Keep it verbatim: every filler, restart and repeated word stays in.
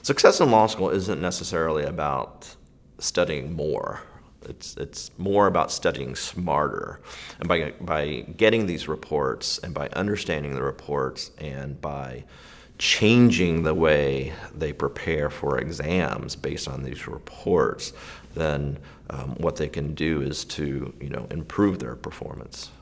Success in law school isn't necessarily about studying more. It's, it's more about studying smarter. And by, by getting these reports and by understanding the reports and by changing the way they prepare for exams based on these reports, then um, what they can do is to, you know, improve their performance.